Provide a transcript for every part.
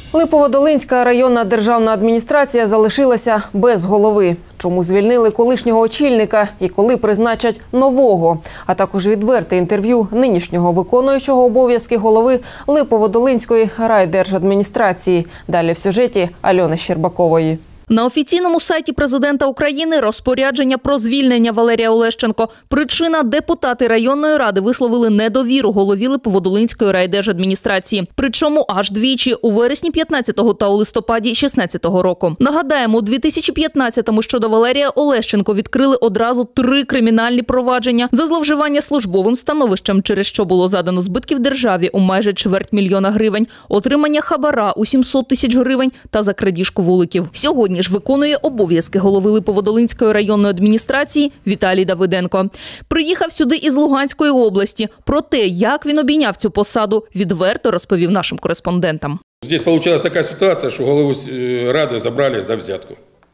Липоводолинська районна державна адміністрація залишилася без голови. Чому звільнили колишнього очільника і коли призначать нового? А також відверте інтерв'ю нинішнього виконуючого обов'язки голови Липоводолинської райдержадміністрації. Далі в сюжеті Альони Щербакової. На офіційному сайті президента України розпорядження про звільнення Валерія Олещенко. Причина – депутати районної ради висловили недовіру голові Липоводолинської райдержадміністрації. Причому аж двічі – у вересні 15-го та у листопаді 16-го року. Нагадаємо, у 2015-му щодо Валерія Олещенко відкрили одразу 3 кримінальні провадження за зловживання службовим становищем, через що було задано збитків державі у майже 250 000 гривень, отримання хабара у 700 000 гривень та за крадіжку вуликів. Сьогодні ж виконує обов'язки голови Липоводолинської районної адміністрації Віталій Давиденко. Приїхав сюди із Луганської області. Про те, як він обійняв цю посаду, відверто розповів нашим кореспондентам. Здесь получилась такая ситуация, что голову Рады забрали за взятку.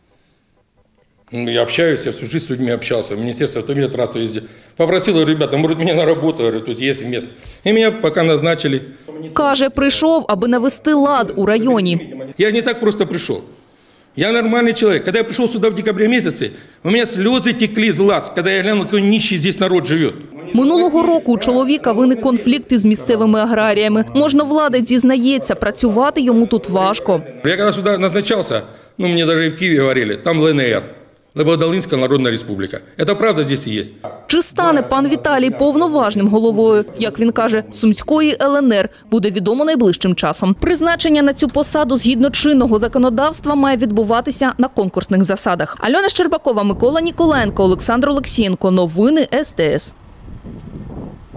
Я общаюсь, я всю жизнь с людьми общался, в Министерстве автомобильной трассы везде. Попросил, ребята, может, меня на работу, говорю, тут есть место. И меня пока назначили. Каже, прийшов, аби навести лад у районі. Я же не так просто пришел. Я нормальный человек. Когда я пришел сюда в декабре месяце, у меня слезы текли из глаз, когда я глянул, какой нищий здесь народ живет. Минулого року у чоловіка виник конфлікт із місцевими аграріями. Можновладець зізнається, працювати йому тут важко. Я когда сюда назначался, мне даже и в Киеве говорили, там ЛНР. Липоводолинська Народна Республіка. Це правда здесь є. Чи стане пан Віталій повноважним головою, як він каже, Сумської ЛНР, буде відомо найближчим часом. Призначення на цю посаду згідно чинного законодавства має відбуватися на конкурсних засадах. Альона Щербакова, Микола Ніколенко, Олександр Олексієнко. Новини СТС.